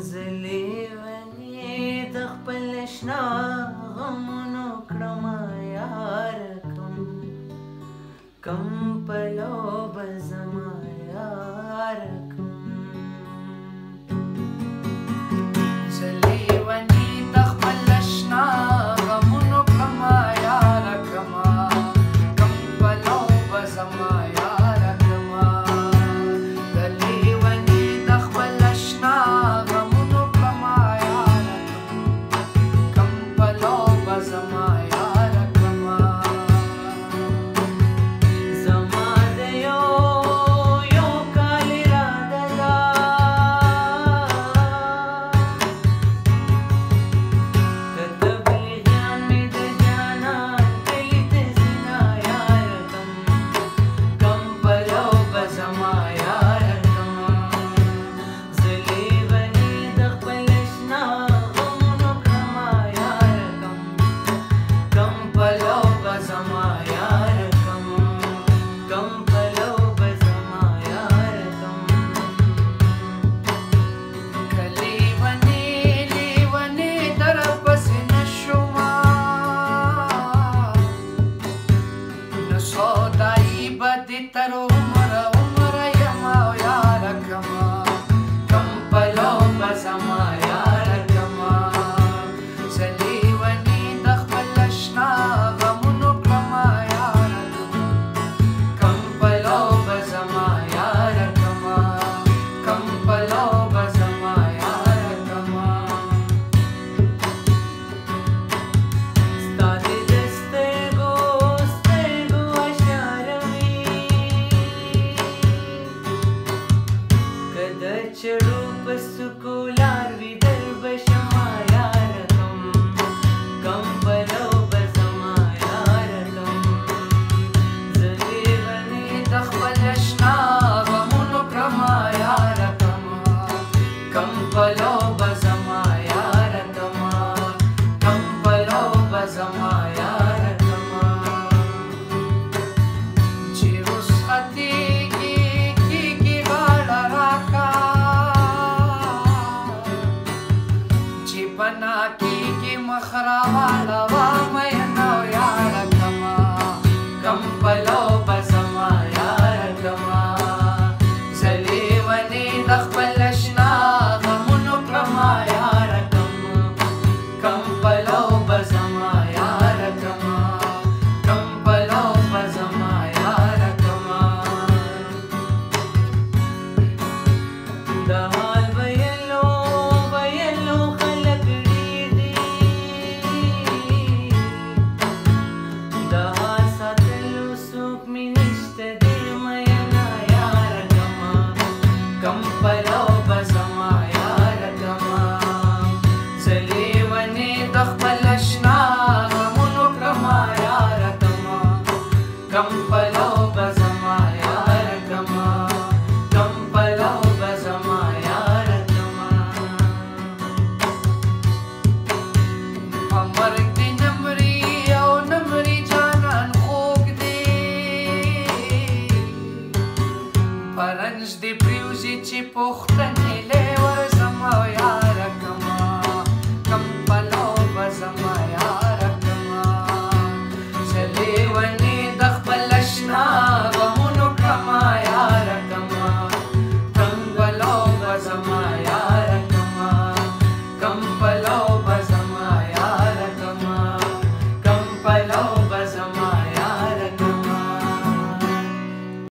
زلیونی د خپل شنا غمونو کړمه یاره کم پلو به زما یاره زلیونی د خپل شنا غمونو کړمه یاره کم پلو به زما یاره زلیونی د خپل شنا غمونو کړمه یاره کم پلو به زما یاره زما د یو کال اراده ده که تبلیغیان مې د جانان کلي ته ځينه یاره کم پلو به زما یاره زلیوني د خپل شنا غمونو کړمه یاره کم پلو به زما یاره کم پلو به زما یاره لیونی در پسې نشوما نو سودایي به دې تر عمره یما یاره کم پلو به زما یاره زلیوني د خپل شنا غمونو کړمه یاره کم پلو به زما یاره کم پلو به زما یاره ستا د سترګو اشاره وي که د چړو په څوکو لار وي در به شمه یاره کم پلو به زما یاره زلیوني د خپل شنا غمونو کړمه یاره کم پلو